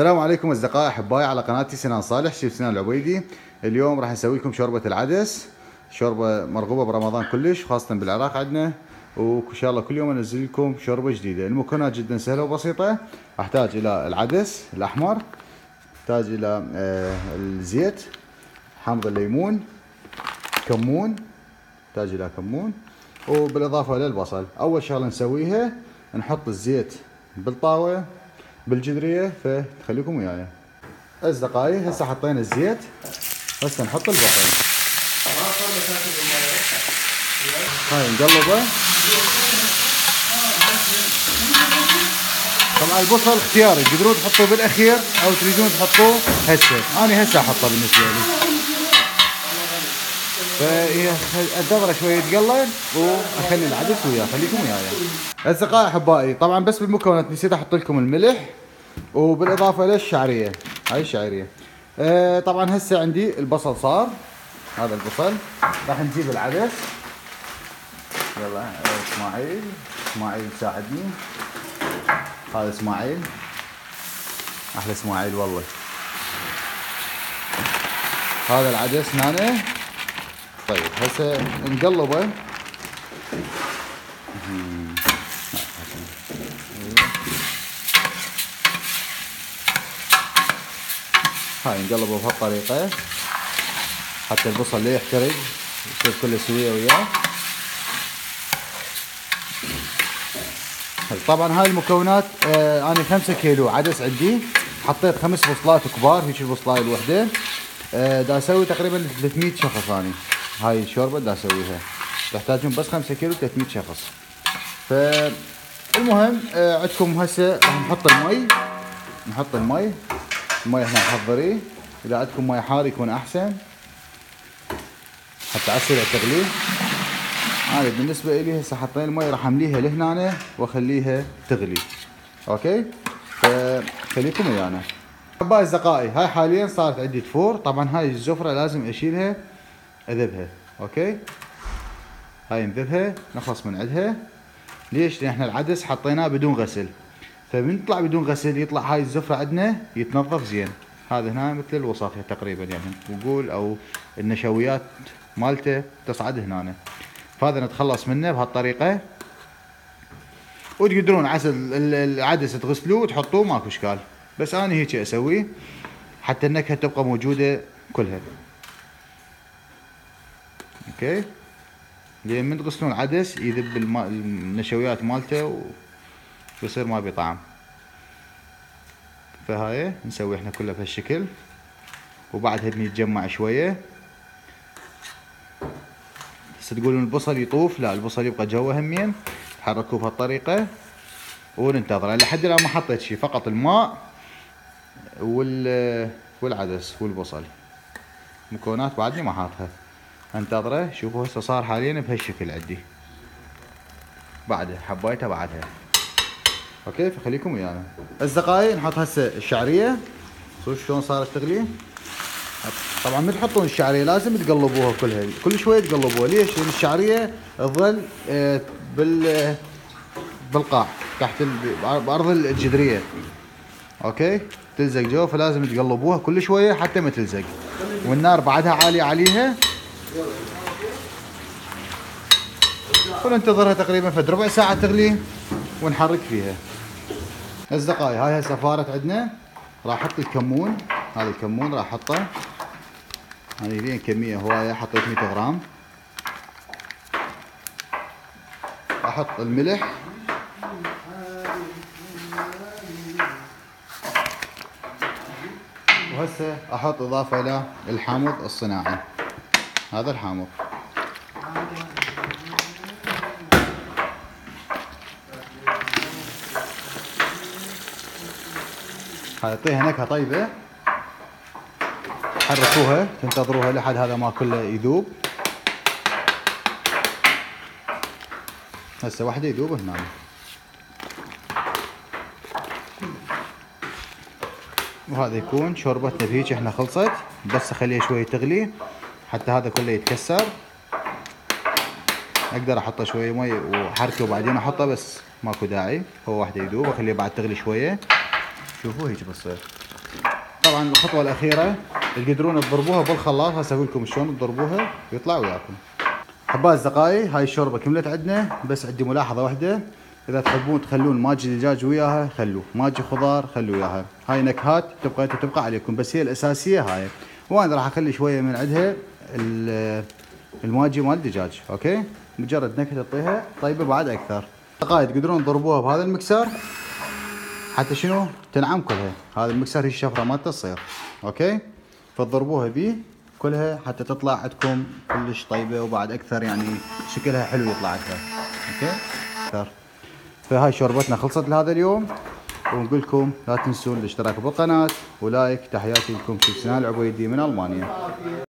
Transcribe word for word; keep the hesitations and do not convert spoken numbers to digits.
السلام عليكم اصدقائي احبائي على قناتي سنان صالح شيف سنان العبيدي. اليوم راح اسوي لكم شوربه العدس، شوربه مرغوبه برمضان كلش خاصه بالعراق عندنا، وان شاء الله كل يوم انزل لكم شوربه جديده. المكونات جدا سهله وبسيطه. احتاج الى العدس الاحمر، احتاج الى آه الزيت، حامض الليمون، كمون، احتاج الى كمون، وبالاضافه للبصل. اول شغله نسويها نحط الزيت بالطاوه بالجدريه، فتخليكم وياي. اصدقائي هسه حطينا الزيت، هسه نحط البصل. هاي نقلبه. طبعا البصل اختياري، تقدرون تحطوه بالاخير او تريدون تحطوه هسه. انا هسه احطه بالنسبه لي. فهي انتظره شويه يتقلب واخلي العدس وياه، خليكم وياي. اصدقائي احبائي طبعا بس بالمكونات نسيت احط لكم الملح وبالاضافه للشعريه. هاي الشعريه. آه طبعا هسه عندي البصل صار، هذا البصل. راح نجيب العدس. يلا اسماعيل، اسماعيل ساعدني. هذا اسماعيل، احلى اسماعيل والله. هذا العدس هنا. طيب هسه نقلبه. هاي نقلبه بهالطريقة حتى البصل لا يحترق، يصير كله سوية وياه. طبعا هاي المكونات آه انا خمسة كيلو عدس عندي، حطيت خمس بصلات كبار، هيك البصلاية الوحدة. آه دا اسوي تقريبا ثلاثمية شخص. اني هاي الشوربة دا اسويها تحتاجون بس خمسة كيلو ثلاثمية شخص. فالمهم آه عندكم هسه راح نحط المي، نحط المي. المي احنا محضريه، اذا عندكم مي حار يكون احسن حتى اسرع تغليه. انا بالنسبه لي هسه حطينا المي راح امليها لهنا واخليها تغلي. اوكي، فخليكم ويانا. احبائي اصدقائي هاي حاليا صارت عندي تفور. طبعا هاي الزفره لازم اشيلها اذبها. اوكي، هاي نذبها نخلص من عندها. ليش؟ لان احنا العدس حطيناه بدون غسل، فبنطلع بدون غسل يطلع هاي الزفره عندنا يتنظف زين. هذا هنا مثل الوصافه تقريبا يعني نقول، او النشويات مالته تصعد هنا. فهذا نتخلص منه بهالطريقه. وتقدرون عسل العدس تغسلوه وتحطوه ماكو اشكال، بس انا هيك اسوي حتى النكهه تبقى موجوده كلها. اوكي، لين من تغسلون العدس يذب النشويات مالته ويصير ما بيه طعم. فهاي نسوي احنا كله بهالشكل، وبعدها بنتجمع شويه. هسه تقولون البصل يطوف، لا البصل يبقى جوا همين. تحركوه بهالطريقه وننتظره لحد الان. ما حطيت شيء، فقط الماء وال والعدس والبصل. مكونات بعدني ما حاطها. انتظره. شوفوا هسه صار حاليا بهالشكل عندي. بعده حبيته بعدها. اوكي، فخليكم ويانا. اصدقائي نحط هسه الشعريه. شوفوا شلون صارت تغلي. طبعا ما تحطون الشعريه، لازم تقلبوها كلها، كل شويه تقلبوها. ليش؟ لان الشعريه تظل بال بالقاع تحت بارض الجدريه. اوكي، تلزق جوا، فلازم تقلبوها كل شويه حتى ما تلزق. والنار بعدها عاليه عليها. وننتظرها تقريبا فد ربع ساعه تغلي ونحرك فيها. اصدقائي هاي هسه فارت عندنا. راح احط الكمون. هذا الكمون راح احطه. هذه لين كميه هوايه، حطيت مية غرام. احط الملح. وهسه احط اضافه الى الحامض الصناعي. هذا الحامض. هاي يعطيها نكهه طيبه. حركوها، تنتظروها لحد هذا ما كله يذوب. هسه واحده يذوب هنا. وهذا يكون شوربتنا بهيك احنا خلصت. بس اخليها شويه تغلي حتى هذا كله يتكسر. اقدر احطه شويه مي وحركه وبعدين احطه، بس ماكو داعي. هو واحده يذوب، اخليه بعد تغلي شويه شوفوا هيك بتصير. طبعا الخطوه الاخيره تقدرون تضربوها بالخلاط، هسه اقول لكم شلون تضربوها ويطلع وياكم. احبائي الاصدقائي هاي الشوربه كملت عندنا، بس عندي ملاحظه واحده، اذا تحبون تخلون ماجي دجاج وياها خلوه، ماجي خضار خلوا وياها، هاي نكهات تبقى تبقى عليكم، بس هي الاساسيه هاي. وانا راح اخلي شويه من عندها الماجي مال الدجاج، اوكي؟ مجرد نكهه تعطيها طيبه بعد اكثر. اصدقائي تقدرون تضربوها بهذا المكسر حتى شنو؟ تنعم كلها، هذا المكسر هي الشفره مالته تصير، اوكي؟ فتضربوها بيه كلها حتى تطلع عندكم كلش طيبه وبعد اكثر، يعني شكلها حلو يطلع اكثر، اوكي؟ اكثر. فهاي شوربتنا خلصت لهذا اليوم، ونقول لكم لا تنسون الاشتراك بالقناه ولايك. تحياتي لكم، شيف سنان العبيدي من المانيا.